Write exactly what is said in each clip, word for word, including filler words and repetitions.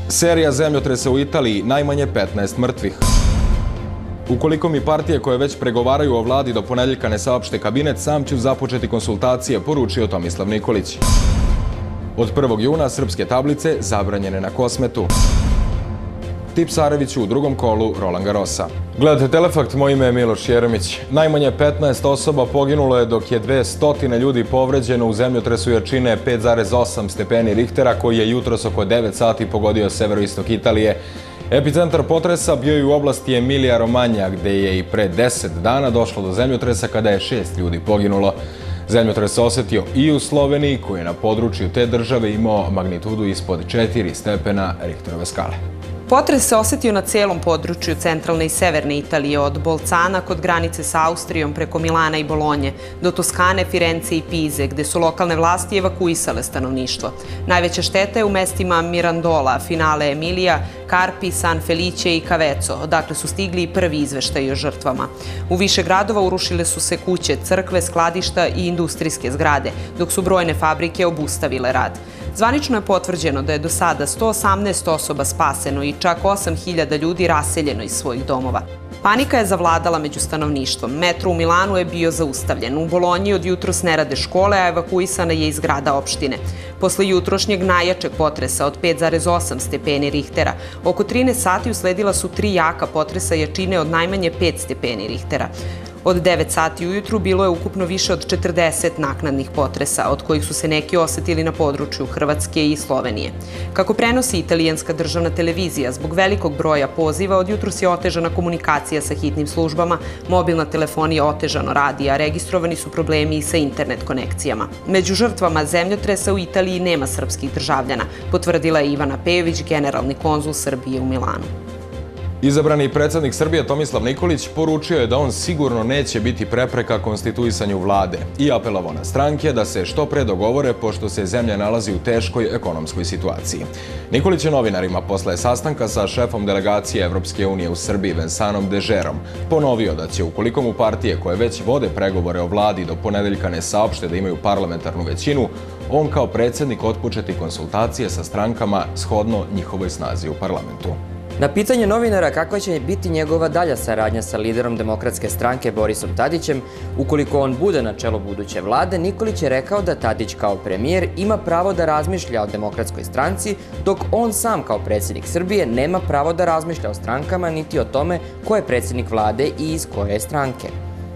Serija zemljotresa u Italiji, najmanje petnaest mrtvih. Ukoliko mi partije koje već pregovaraju o vladi do ponedeljka ne saopšte kabinet, sam ću započeti konsultacije, poručio Tomislav Nikolić. Od prvog juna srpske tablice zabranjene na Kosmetu. Tipsarević u drugom kolu Roland Garrosa. Gledajte Telefakt, moje ime je Miloš Jeremić. Najmanje petnaest osoba poginulo je dok je dve stotine ljudi povređeno u zemljotresu jačine pet zarez osam stepeni Richtera koji je jutros oko devet sati pogodio severoistok Italije. Epicentar potresa bio je u oblasti Emilija Romanja, gde je i pre deset dana došlo do zemljotresa kada je šest ljudi poginulo. Zemljotres se osetio i u Sloveniji, koji je na području te države imao magnitudu ispod četiri stepena Richterove skale. Potres se osetio na celom području centralne i severne Italije, od Bolcana kod granice sa Austrijom preko Milana i Bolonje, do Toskane, Firence i Pize, gde su lokalne vlasti evakuisale stanovništvo. Najveća šteta je u mestima Mirandola, Finale Emilija, Carpi, San Felice i Cavezzo, odakle su stigli i prvi izveštaji o žrtvama. U više gradova urušile su se kuće, crkve, skladišta i industrijske zgrade, dok su brojne fabrike obustavile rad. Zvanično je potvrđeno da je do sada sto osamnaest osoba spaseno i čak osam hiljada ljudi raseljeno iz svojih domova. Panika je zavladala među stanovništvom. Metro u Milanu je bio zaustavljen. U Bolonji od jutros ne rade škole, a evakuisana je iz grada opštine. Posle jutrošnjeg najjačeg potresa od pet zarez osam stepeni Richtera, oko trinaest sati usledila su tri jaka potresa jačine od najmanje pet stepeni Richtera. Od devet sati ujutru bilo je ukupno više od četrdeset naknadnih potresa, od kojih su se neki osetili na području Hrvatske i Slovenije. Kako prenosi italijanska državna televizija, zbog velikog broja poziva od jutros je otežana komunikacija sa hitnim službama, mobilna telefonija otežano radi, a registrovani su problemi i sa internet konekcijama. Među žrtvama zemljotresa u Italiji nema srpskih državljana, potvrdila je Ivana Pejović, generalni konzul Srbije u Milanu. Izabrani predsjednik Srbije Tomislav Nikolić poručio je da on sigurno neće biti prepreka konstituisanju vlade i apelovao na stranke da se što pre dogovore pošto se zemlja nalazi u teškoj ekonomskoj situaciji. Nikolić je novinarima posle sastanka sa šefom delegacije Evropske unije u Srbiji Vensanom Dežerom ponovio da će ukoliko mu partije koje već vode pregovore o vladi do ponedeljka ne saopšte da imaju parlamentarnu većinu, on kao predsjednik otpočeti konsultacije sa strankama shodno njihovoj snazi u parlamentu. Na pitanje novinara kakva će biti njegova dalja saradnja sa liderom Demokratske stranke Borisom Tadićem, ukoliko on bude na čelu buduće vlade, Nikolić je rekao da Tadić kao premijer ima pravo da razmišlja o Demokratskoj stranci, dok on sam kao predsjednik Srbije nema pravo da razmišlja o strankama niti o tome ko je predsjednik vlade i iz koje je stranke.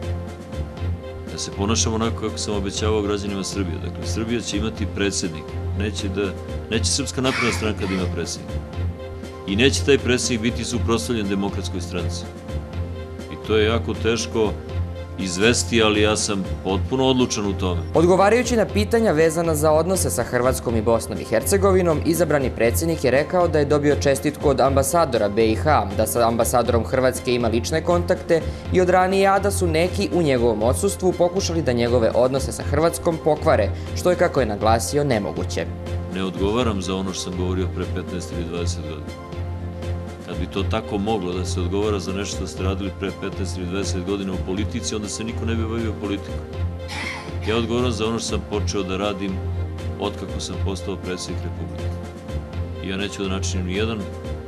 Da se ponašamo onako kako sam obećavao građanima Srbije. Dakle, Srbija će imati predsjednik. Neće, da, neće Srpska napredna stranka da ima predsjednik. I neće taj predsjednik biti suprotstavljen Demokratskoj stranci. I to je jako teško izvesti, ali ja sam potpuno odlučan u tome. Odgovarajući na pitanja vezana za odnose sa Hrvatskom i Bosnom i Hercegovinom, izabrani predsjednik je rekao da je dobio čestitku od ambasadora be i ha, da sa ambasadorom Hrvatske ima lične kontakte i od ranije, a da su neki u njegovom odsustvu pokušali da njegove odnose sa Hrvatskom pokvare, što je, kako je naglasio, nemoguće. Ne odgovaram za ono što sam govorio pre petnaest ili dvadeset godina. Kad bi to tako moglo da se odgovara za nešto što ste radili pre petnaest ili dvadeset godina u politici, onda se niko ne bi bavio politikom. Ja odgovaram za ono što sam počeo da radim otkako sam postao predsjednik Republike. I ja neću da načinim ni jedan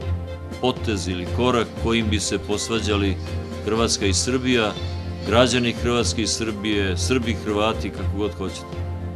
potez ili korak kojim bi se posvađali Hrvatska i Srbija, građani Hrvatske i Srbije, Srbi i Hrvati, kako god hoćete.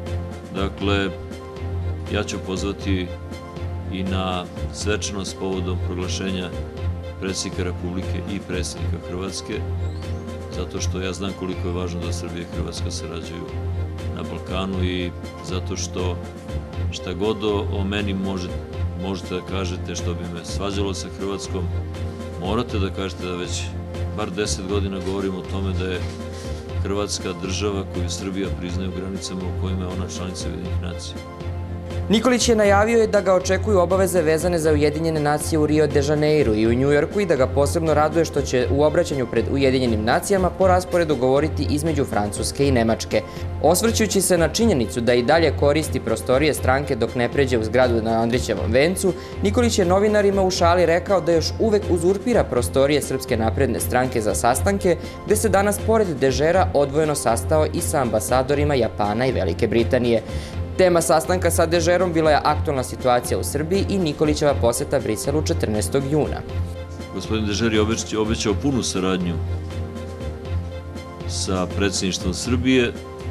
Dakle, ja ću pozvati i na svečanost povodom proglašenja predsjednika Republike i predsjednika Hrvatske, zato što ja znam koliko je važno da Srbija i Hrvatska sarađuju na Balkanu i zato što šta god o meni možete da kažete što bi me svađalo sa Hrvatskom, morate da kažete da već bar deset godina govorimo o tome da je Hrvatska država koju Srbija priznaje u granicama u kojima je ona članica Ujedinjenih nacija. Nikolić je najavio da ga očekuju obaveze vezane za Ujedinjene nacije u Rio de Janeiru i u Njujorku i da ga posebno raduje što će u obraćanju pred Ujedinjenim nacijama po rasporedu govoriti između Francuske i Nemačke. Osvrćući se na činjenicu da i dalje koristi prostorije stranke dok ne pređe u zgradu na Andrićevom vencu, Nikolić je novinarima u šali rekao da još uvek uzurpira prostorije Srpske napredne stranke za sastanke, gde se danas pored Dežera odvojeno sastao i sa ambasadorima Japana i Velike Britanije. Tema sastanka sa Dežerom bila je aktualna situacija u Srbiji i Nikolićeva poseta Briselu četrnaestog juna. Gospodin Dežer je obećao punu saradnju sa predsjedništvom Srbije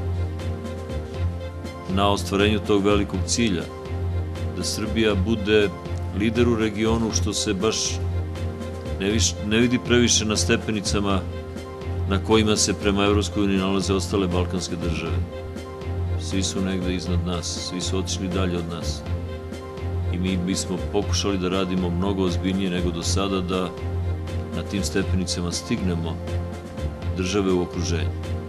na ostvarenju tog velikog cilja, da Srbija bude lider u regionu, što se baš ne vidi previše na stepenicama na kojima se prema Evropskoj uniji nalaze ostale balkanske države. Svi su negde iznad nas, svi su otišli dalje od nas. I mi bismo pokušali da radimo mnogo ozbiljnije nego do sada, da na tim stepenicama stignemo države u okruženju.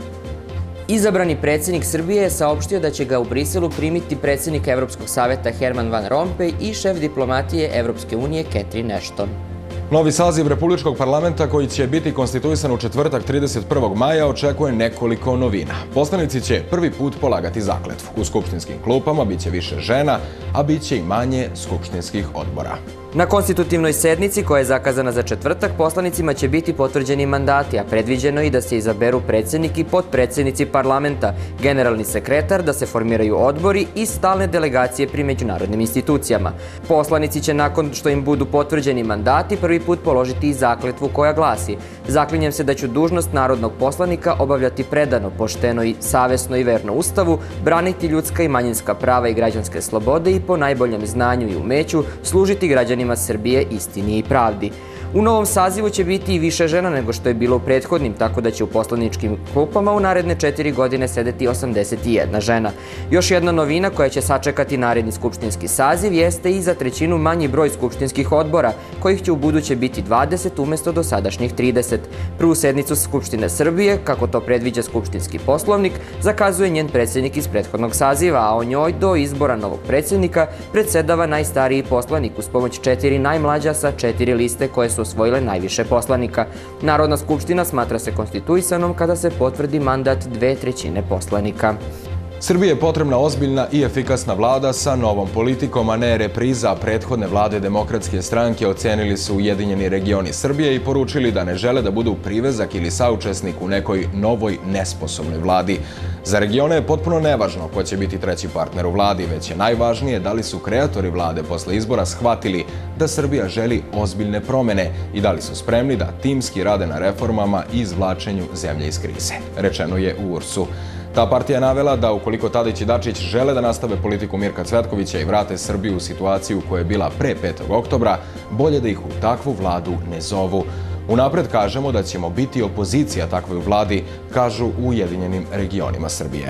Izabrani predsjednik Srbije je saopštio da će ga u Briselu primiti predsjednik Evropskog saveta Herman Van Rompuy i šef diplomatije Evropske unije Catherine Ashton. Novi saziv Republičkog parlamenta, koji će biti konstituisan u četvrtak trideset prvog maja, očekuje nekoliko novina. Poslanici će prvi put polagati zakletvu. U skupštinskim klupama biće više žena, a biće i manje skupštinskih odbora. Na konstitutivnoj sednici, koja je zakazana za četvrtak, poslanicima će biti potvrđeni mandati, a predviđeno i da se izaberu predsjednik i potpredsjednici parlamenta, generalni sekretar, da se formiraju odbori i stalne delegacije pri međunarodnim institucijama. Poslanici će, nakon što im budu potvrđeni mandati, prvi put položiti i zakletvu koja glasi: zaklinjem se da ću dužnost narodnog poslanika obavljati predano, pošteno i savesno i verno Ustavu, braniti ljudska i manjinska prava i građanske slobode i po najboljem znanju i umeću služiti građanima Srbije, istini i pravdi. U novom sazivu će biti i više žena nego što je bilo u prethodnim, tako da će u poslaničkim klupama u naredne četiri godine sedeti osamdeset jedna žena. Još jedna novina koja će sačekati naredni skupštinski saziv jeste i za trećinu manji broj skupštinskih odbora, kojih će u buduće biti dvadeset umjesto dosadašnjih trideset. Prvu sednicu Skupštine Srbije, kako to predviđa skupštinski poslovnik, zakazuje njen predsjednik iz prethodnog saziva, a o njoj do izbora novog predsjednika predsedava najstariji poslanik uz pomoć četiri najmlađa sa četiri liste koje su osvojile najviše poslanika. Narodna skupština smatra se konstituisanom kada se potvrdi mandat dve trećine poslanika. Srbiji je potrebna ozbiljna i efikasna vlada sa novom politikom, a ne repriza prethodne vlade Demokratske stranke, ocenili su Ujedinjeni regioni Srbije i poručili da ne žele da budu privezak ili saučesnik u nekoj novoj nesposobnoj vladi. Za regione je potpuno nevažno ko će biti treći partner u vladi, već je najvažnije da li su kreatori vlade posle izbora shvatili da Srbija želi ozbiljne promene i da li su spremni da timski rade na reformama i izvlačenju zemlje iz krize, rečeno je u U R S-u. Ta partija je navela da ukoliko Tadić i Dačić žele da nastave politiku Mirka Cvetkovića i vrate Srbiju u situaciju koja je bila pre petog oktobra, bolje da ih u takvu vladu ne zovu. Unapred kažemo da ćemo biti opozicija takvoj vladi, kažu u Ujedinjenim regionima Srbije.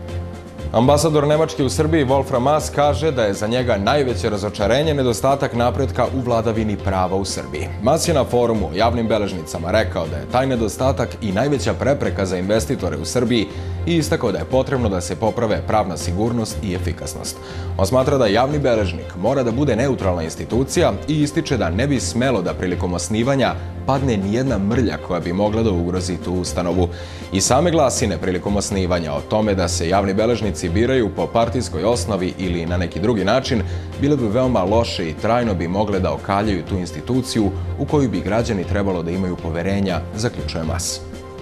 Ambasador Nemačke u Srbiji Wolfram Maass kaže da je za njega najveće razočarenje nedostatak napretka u vladavini prava u Srbiji. Maass je na forumu o javnim beležnicama rekao da je taj nedostatak i najveća prepreka za investitore u Srbiji i istakao da je potrebno da se poprave pravna sigurnost i efikasnost. On smatra da javni beležnik mora da bude neutralna institucija i ističe da ne bi smelo da prilikom osnivanja padne nijedna mrlja koja bi mogla da ugrozi tu ustanovu. I same glasine prilikom osnivanja o tome da se javni beležnici biraju po partijskoj osnovi ili na neki drugi način bile bi veoma loše i trajno bi mogle da okaljaju tu instituciju u koju bi građani trebalo da imaju poverenja, zaključuje Maass.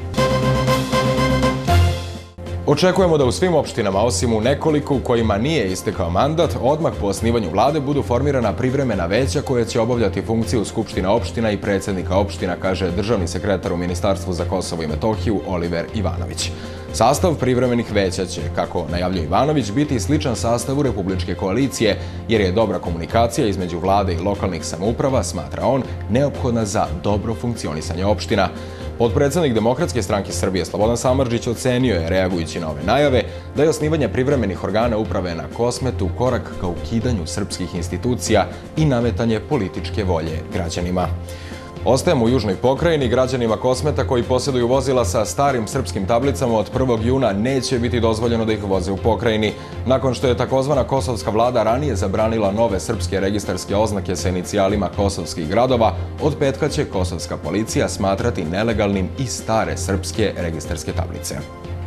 Očekujemo da u svim opštinama, osim u nekoliko u kojima nije istekao mandat, odmah po osnivanju vlade budu formirana privremena veća koja će obavljati funkciju skupština opština i predsjednika opština, kaže državni sekretar u Ministarstvu za Kosovo i Metohiju Oliver Ivanović. Sastav privremenih veća će, kako najavljuje Ivanović, biti sličan sastavu Republičke koalicije, jer je dobra komunikacija između vlade i lokalnih samouprava, smatra on, neophodna za dobro funkcionisanje opština. Potpredsednik Demokratske stranke Srbije Slobodan Samardžić ocenio je, reagujući na ove najave, da je osnivanje privremenih organa uprave na Kosmetu korak ka ukidanju srpskih institucija i nametanje političke volje građanima. Ostajemo u južnoj pokrajini. Građanima Kosmeta koji posjeduju vozila sa starim srpskim tablicama od prvog juna neće biti dozvoljeno da ih voze u pokrajini. Nakon što je takozvana kosovska vlada ranije zabranila nove srpske registarske oznake sa inicijalima kosovskih gradova, od petka će kosovska policija smatrati nelegalnim i stare srpske registarske tablice.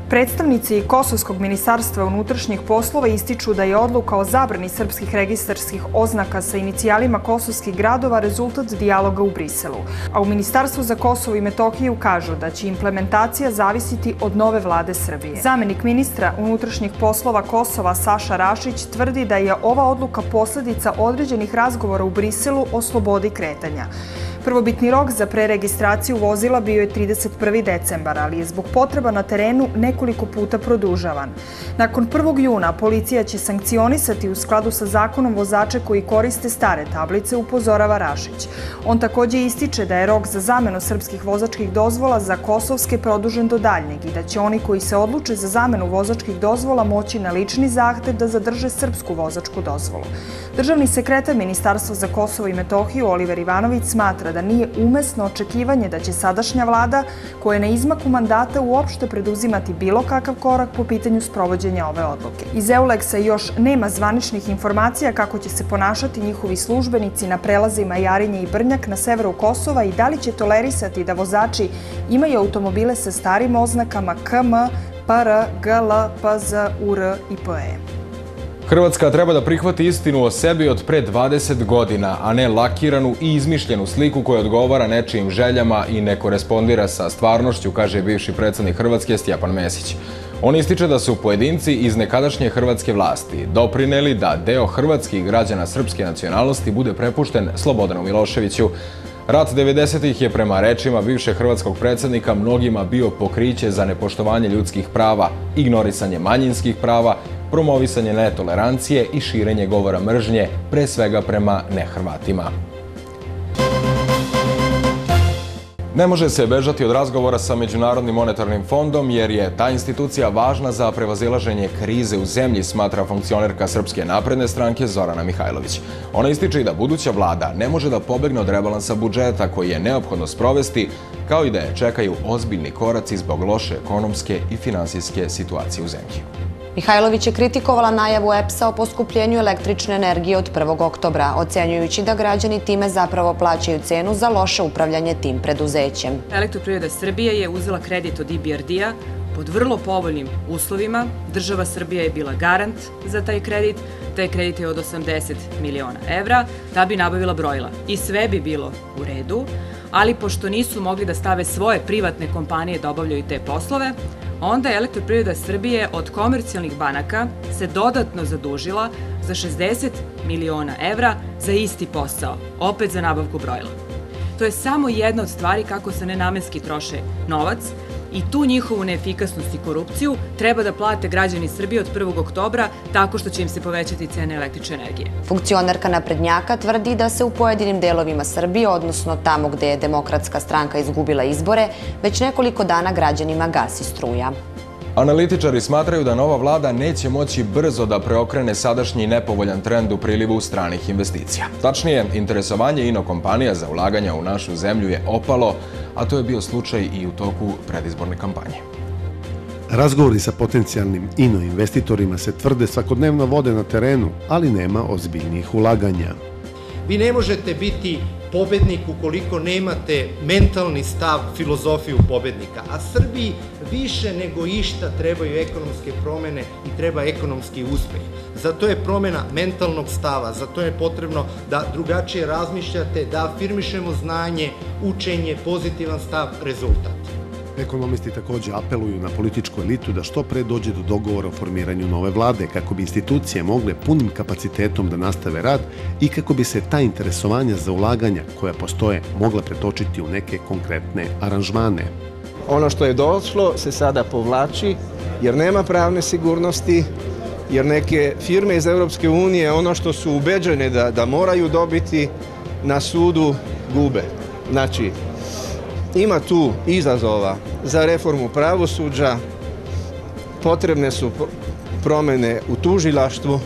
Predstavnici Kosovskog ministarstva unutrašnjih poslova ističu da je odluka o zabrani srpskih registarskih oznaka sa inicijalima kosovskih gradova rezultat dijaloga u Briselu. A u Ministarstvu za Kosovo i Metohiju kažu da će implementacija zavisiti od nove vlade Srbije. Zamenik ministra unutrašnjih poslova Kosova Saša Rašić tvrdi da je ova odluka posledica određenih razgovora u Briselu o slobodi kretanja. Prvobitni rok za preregistraciju vozila bio je trideset prvi decembar, ali je zbog potreba na terenu nekoliko puta produžavan. Nakon prvog juna policija će sankcionisati u skladu sa zakonom vozače koji koriste stare tablice, upozorava Rašić. On također ističe da je rok za zamenu srpskih vozačkih dozvola za kosovske produžen do daljnjeg i da će oni koji se odluče za zamenu vozačkih dozvola moći na lični zahtev da zadrže srpsku vozačku dozvolu. Državni sekretar Ministarstva za Kosovo i Metohiju Oliver Ivanović smatra da nije umesno očekivanje da će sadašnja vlada, koja je na izmaku mandata, uopšte preduzimati bilo kakav korak po pitanju sprovođenja ove odluke. Iz Euleksa još nema zvaničnih informacija kako će se ponašati njihovi službenici na prelazima Jarinje i Brnjak na severu Kosova i da li će tolerisati da vozači imaju automobile sa starim oznakama K M, P R, G L, P Z, U R i P E. Hrvatska treba da prihvati istinu o sebi od pre dvadeset godina, a ne lakiranu i izmišljenu sliku koja odgovara nečijim željama i ne korespondira sa stvarnošću, kaže bivši predsjednik Hrvatske Stjepan Mesić. On ističe da su pojedinci iz nekadašnje hrvatske vlasti doprineli da deo hrvatskih građana srpske nacionalnosti bude prepušten Slobodanu Miloševiću. Rat devedesetih je prema rečima bivšeg hrvatskog predsjednika mnogima bio pokriće za nepoštovanje ljudskih prava, ignorisanje manjinskih prava, promovisanje netolerancije i širenje govora mržnje, pre svega prema nehrvatima. Ne može se bežati od razgovora sa Međunarodnim monetarnim fondom jer je ta institucija važna za prevazilaženje krize u zemlji, smatra funkcionerka Srpske napredne stranke Zorana Mihajlović. Ona ističe da buduća vlada ne može da pobegne od rebalansa budžeta koji je neophodno sprovesti, kao i da je čekaju ozbiljni koraci zbog loše ekonomske i finansijske situacije u zemlji. Mihajlović je kritikovala najavu E P S-a o poskupljenju električne energije od prvog oktobra, ocenjujući da građani time zapravo plaćaju cenu za loše upravljanje tim preduzećem. Elektroprivreda Srbije je uzela kredit od I B R D-a pod vrlo povoljnim uslovima. Država Srbija je bila garant za taj kredit. Taj kredit je od osamdeset miliona evra da bi nabavila brojila. I sve bi bilo u redu, ali pošto nisu mogli da stave svoje privatne kompanije da obavljaju te poslove, onda je Elektroprivreda Srbije od komercijalnih banaka se dodatno zadužila za šezdeset miliona evra za isti posao, opet za nabavku brojila. To je samo jedna od stvari kako se nenamenski troše novac i tu njihovu neefikasnost i korupciju treba da plate građani Srbije od prvog oktobra tako što će im se povećati cene električne energije. Funkcionerka naprednjaka tvrdi da se u pojedinim delovima Srbije, odnosno tamo gde je Demokratska stranka izgubila izbore, već nekoliko dana građanima gasi struja. Analitičari smatraju da nova vlada neće moći brzo da preokrene sadašnji nepovoljan trend u prilivu stranih investicija. Tačnije, interesovanje ino kompanija za ulaganja u našu zemlju je opalo, a to je bio slučaj i u toku predizborne kampanje. Razgovori sa potencijalnim ino investitorima se tvrde svakodnevno vode na terenu, ali nema ozbiljnijih ulaganja. Vi ne možete biti pobednik ukoliko nemate mentalni stav, filozofiju pobednika. A Srbiji više nego išta trebaju ekonomske promene i treba ekonomski uspeh. Zato je promena mentalnog stava, zato je potrebno da drugačije razmišljate, da afirmišemo znanje, učenje, pozitivan stav, rezultat. Ekonomisti također apeluju na političku elitu da što pre dođe do dogovora o formiranju nove vlade kako bi institucije mogle punim kapacitetom da nastave rad i kako bi se ta interesovanja za ulaganja koja postoje mogla pretočiti u neke konkretne aranžmane. Ono što je došlo se sada povlači jer nema pravne sigurnosti, jer neke firme iz Europske unije ono što su ubeđene da, da moraju dobiti na sudu gube. Znači, ima tu izazova za reformu pravosuđa, potrebne su promjene u tužilaštvu,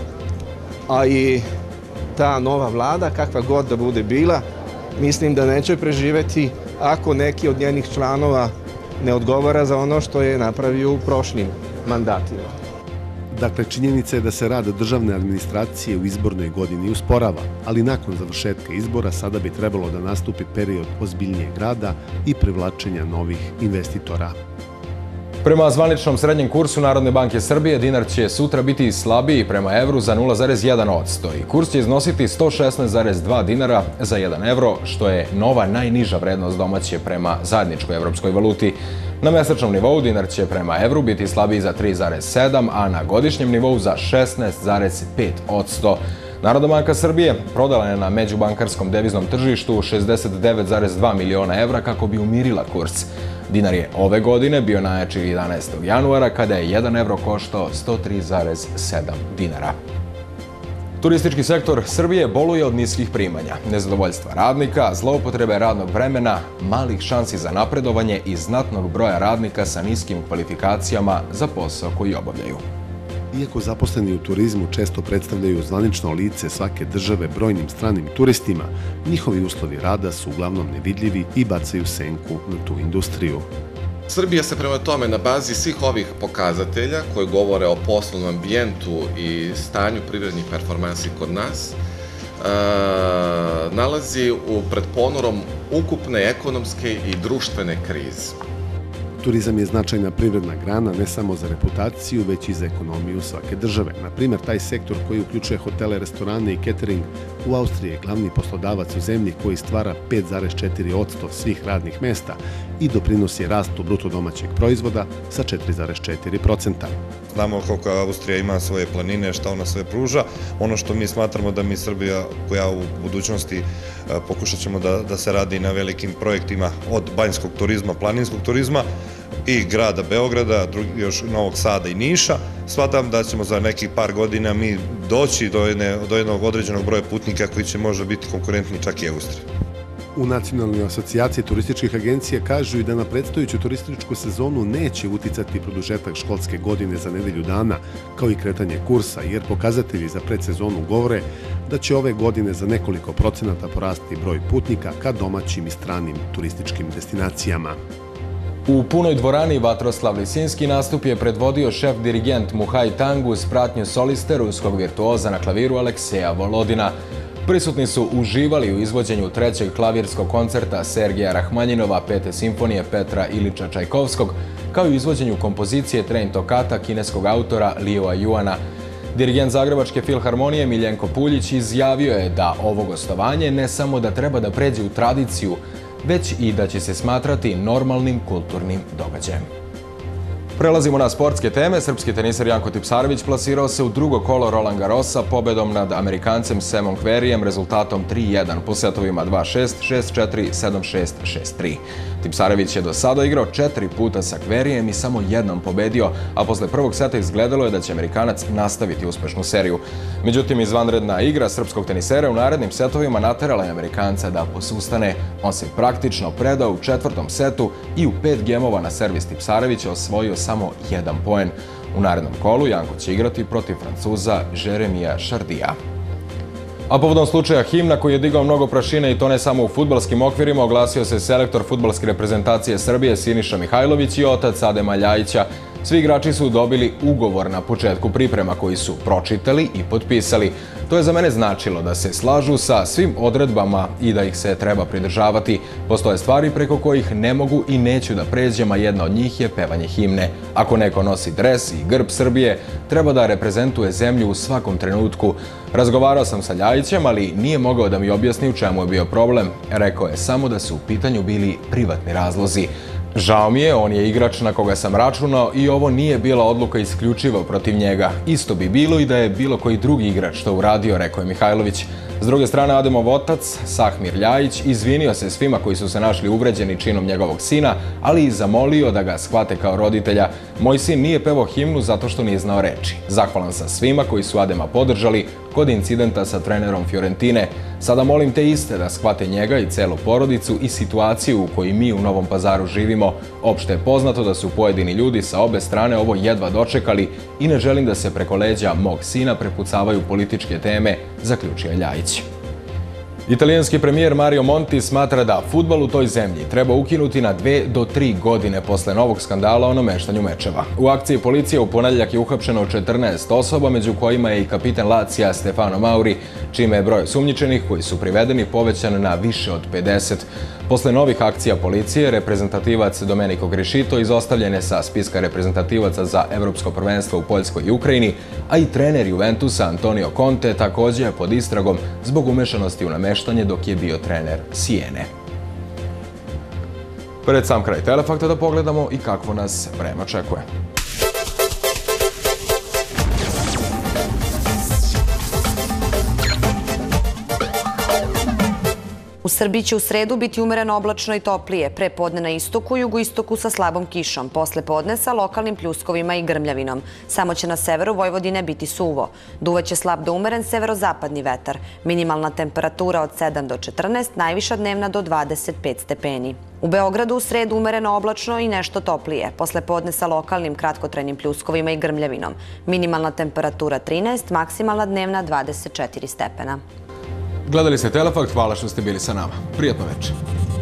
a i ta nova vlada, kakva god da bude bila, mislim da neće preživeti ako neki od njenih članova ne odgovara za ono što je napravio u prošlim mandatima. Dakle, činjenica je da se rad državne administracije u izbornoj godini usporava, ali nakon završetka izbora sada bi trebalo da nastupi period ozbiljnijeg rada i privlačenja novih investitora. Prema zvaničnom srednjem kursu Narodne banke Srbije, dinar će sutra biti slabiji prema evru za nula zarez jedan posto i kurs će iznositi sto šesnaest zarez dva dinara za jedan evro, što je nova najniža vrednost domaće prema zajedničkoj evropskoj valuti. Na mesečnom nivou dinar će prema evru biti slabiji za tri zarez sedam, a na godišnjem nivou za šesnaest zarez pet posto. Narodna banka Srbije prodala je na međubankarskom deviznom tržištu šezdeset devet zarez dva miliona evra kako bi umirila kurs. Dinar je ove godine bio najjači jedanaestog januara kada je jedan evro koštao sto tri zarez sedam dinara. Turistički sektor Srbije boluje od niskih primanja, nezadovoljstva radnika, zloupotrebe radnog vremena, malih šansi za napredovanje i znatnog broja radnika sa niskim kvalifikacijama za posao koji obavljaju. Iako zaposleni u turizmu često predstavljaju zvanično lice svake države brojnim stranim turistima, njihovi uslovi rada su uglavnom nevidljivi i bacaju senku na tu industriju. Srbija se prema tome na bazi svih ovih pokazatelja koji govore o poslovnom ambijentu i stanju privrednih performansi kod nas, nalazi u pred ponorom ukupne ekonomske i društvene krize. Turizam je značajna privredna grana ne samo za reputaciju, već i za ekonomiju svake države. Na primjer, taj sektor koji uključuje hotele, restorane i catering u Austriji je glavni poslodavac u zemlji koji stvara pet zarez četiri posto svih radnih mesta i doprinosi rastu bruto domaćeg proizvoda sa četiri zarez četiri posto. Znamo koliko Austrija ima svoje planine, šta ona sve pruža. Ono što mi smatramo da mi Srbija, koja u budućnosti pokušat ćemo da, da se radi na velikim projektima od banjskog turizma, planinskog turizma i grada Beograda, još Novog Sada i Niša, shvatam da ćemo za nekih par godina mi doći do, jedne, do jednog određenog broja putnika koji će možda biti konkurentni čak i Austriji. U Nacionalnoj asocijaciji turističkih agencija kažu i da na predstojeću turističku sezonu neće uticati produžetak školske godine za nedelju dana, kao i kretanje kursa, jer pokazatelji za predsezonu govore da će ove godine za nekoliko procenata porasti broj putnika ka domaćim i stranim turističkim destinacijama. U punoj dvorani Vatroslav Lisinski nastup je predvodio šef-dirigent Muhaj Tang uz pratnju soliste ruskog virtuoza na klaviru Alekseja Volodina. Prisutni su uživali u izvođenju trećeg klavirskog koncerta Sergeja Rahmanjinova Pete simfonije Petra Iliča Čajkovskog, kao i u izvođenju kompozicije Train Tokata kineskog autora Liua Juana. Dirigent Zagrebačke filharmonije Miljenko Puljić izjavio je da ovo gostovanje ne samo da treba da pređe u tradiciju, već i da će se smatrati normalnim kulturnim događajem. Prelazimo na sportske teme. Srpski teniser Janko Tipsarević plasirao se u drugo kolo Roland Garrosa pobedom nad Amerikancem Samom Querreyem rezultatom tri jedan po setovima dva šest, šest četiri, sedam šest, šest tri. Tipsarević je do sada igrao četiri puta sa Querreyem i samo jednom pobedio, a posle prvog seta izgledalo je da će Amerikanac nastaviti uspešnu seriju. Međutim, izvanredna igra srpskog tenisera u narednim setovima naterala je Amerikanca da posustane. On se praktično predao u četvrtom setu i u pet gemova na servis Tipsarevića osvojio samo jedan poen. U narednom kolu Janko će igrati protiv Francuza Jeremija Šardija. A povodom slučaja himna koji je digao mnogo prašine i to ne samo u fudbalskim okvirima, oglasio se selektor fudbalske reprezentacije Srbije Siniša Mihajlović i otac Adema Ljajića. Svi igrači su dobili ugovor na početku priprema koji su pročitali i potpisali. To je za mene značilo da se slažu sa svim odredbama i da ih se treba pridržavati. Postoje stvari preko kojih ne mogu i neću da pređem, a jedna od njih je pevanje himne. Ako neko nosi dres i grb Srbije, treba da reprezentuje zemlju u svakom trenutku. Razgovarao sam sa Ljajićem, ali nije mogao da mi objasni u čemu je bio problem. Rekao je samo da su u pitanju bili privatni razlozi. Žao mi je, on je igrač na koga sam računao i ovo nije bila odluka isključivo protiv njega. Isto bi bilo i da je bilo koji drugi igrač to uradio, rekao je Mihajlović. S druge strane, Ademov otac, Sahmir Ljajić, izvinio se svima koji su se našli uvređeni činom njegovog sina, ali i zamolio da ga shvate kao roditelja. Moj sin nije pevao himnu zato što nije znao reči. Zahvalan sam svima koji su Adema podržali kod incidenta sa trenerom Fiorentine. Sada molim te iste da shvate njega i celu porodicu i situaciju u kojoj mi u Novom Pazaru živimo. Opšte je poznato da su pojedini ljudi sa obe strane ovo jedva dočekali i ne želim da se preko leđa mog sina prepucavaju političke teme, zaključio je Ljajić. Italijanski premijer Mario Monti smatra da fudbal u toj zemlji treba ukinuti na dve do tri godine posle novog skandala o nameštanju mečeva. U akciji policije u ponedjeljak je uhapšeno četrnaest osoba, među kojima je i kapitan Lazija Stefano Mauri, čime je broj osumnjičenih koji su privedeni povećan na više od pedeset. Posle novih akcija policije, reprezentativac Domenico Grescito izostavljen je sa spiska reprezentativaca za evropsko prvenstvo u Poljskoj i Ukrajini, a i trener Juventusa Antonio Conte također je pod istragom zbog umešanosti u nameštanje dok je bio trener Sijene. Pred sam kraj Telefakta da pogledamo i kakvo nas vreme očekuje. U Srbiji će u sredu biti umereno oblačno i toplije, pre podne na istoku i jugoistoku sa slabom kišom, posle podne sa lokalnim pljuskovima i grmljavinom. Samo će na severu Vojvodine biti suvo. Duvaće slab do umeren severozapadni vetar. Minimalna temperatura od sedam do četrnaest, najviša dnevna do dvadeset pet stepeni. U Beogradu u sredu umereno oblačno i nešto toplije, posle podne sa lokalnim kratkotrajnim pljuskovima i grmljavinom. Minimalna temperatura trinaest, maksimalna dnevna dvadeset četiri stepena. Gledali ste Telefakt, hvala što ste bili sa nama. Prijatno večer.